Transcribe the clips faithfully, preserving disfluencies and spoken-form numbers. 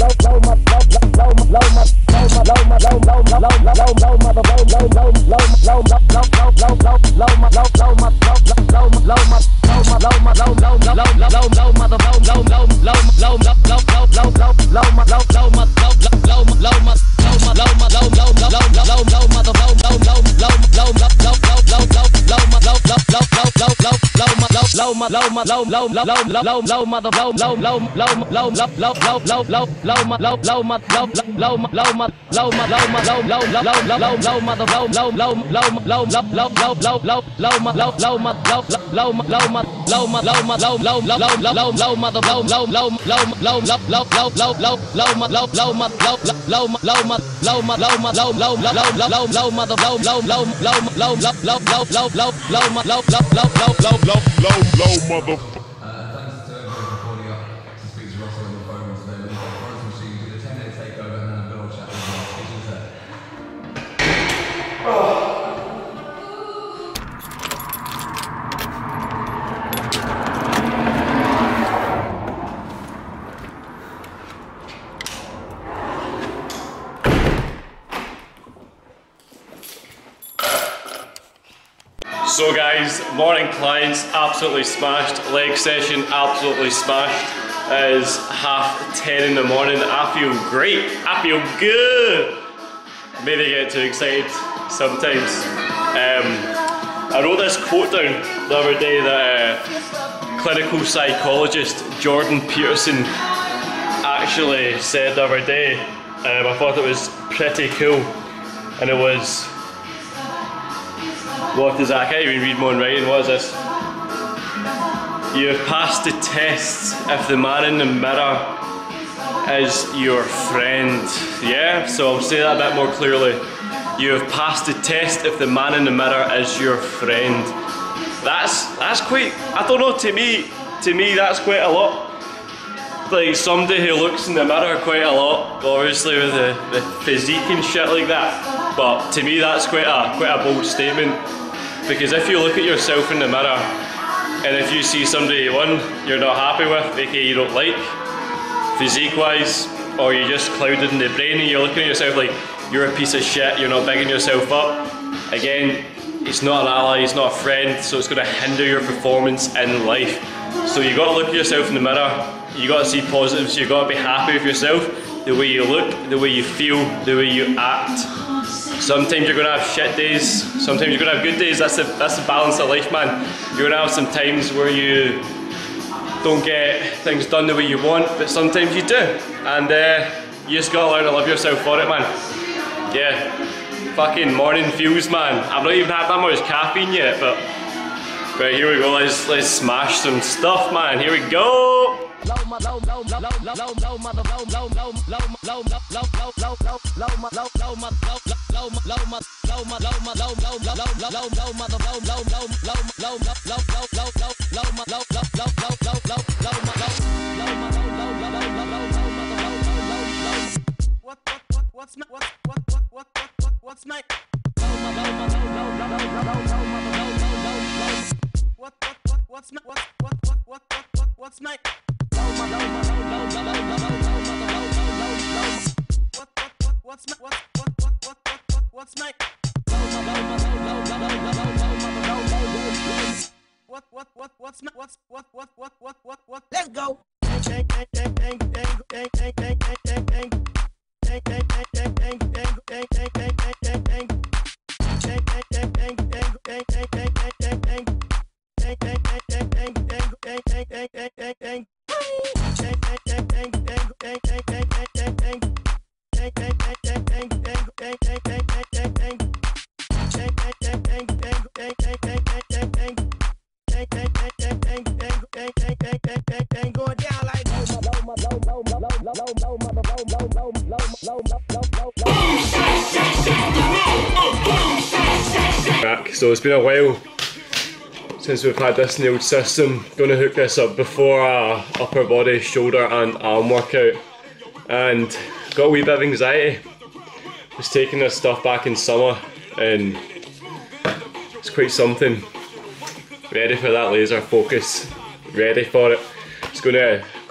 So guys, morning clients, absolutely smashed. Leg session, absolutely smashed. It is half ten in the morning. I feel great. I feel good. Maybe I get too excited sometimes. Um, I wrote this quote down the other day that uh, clinical psychologist Jordan Peterson actually said the other day. Um, I thought it was pretty cool, and it was, what is that? I can't even read my own writing. What is this? You have passed the test if the man in the mirror is your friend. Yeah, so I'll say that a bit more clearly. You have passed the test if the man in the mirror is your friend. That's that's quite, I don't know, to me, to me that's quite a lot. Like somebody who looks in the mirror quite a lot, obviously with the, the physique and shit like that. But to me that's quite a quite a bold statement. Because if you look at yourself in the mirror, and if you see somebody, one, you're not happy with, aka you don't like, physique wise, or you're just clouded in the brain and you're looking at yourself like you're a piece of shit, you're not bigging yourself up, again, it's not an ally, it's not a friend, so it's going to hinder your performance in life. So you got to look at yourself in the mirror, you got to see positives, you got to be happy with yourself, the way you look, the way you feel, the way you act. Sometimes you're going to have shit days, sometimes you're going to have good days. That's the, that's the balance of life, man. You're going to have some times where you don't get things done the way you want, but sometimes you do. And uh, you just got to learn to love yourself for it, man. Yeah, fucking morning feels, man. I've not even had that much caffeine yet, but right, here we go. Let's, let's smash some stuff, man. Here we go. What's my what what what what what what's my what what what what's my what what what what what what's my what what what what's my what what what what what what's my what what what what's my what's what what what what what what let's go. So it's been a while since we've had this nailed system. Gonna hook this up before a upper body, shoulder and arm workout, and got a wee bit of anxiety. Was taking this stuff back in summer and it's quite something. Ready for that laser focus, ready for it. It's gonna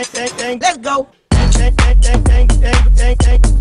Let's go.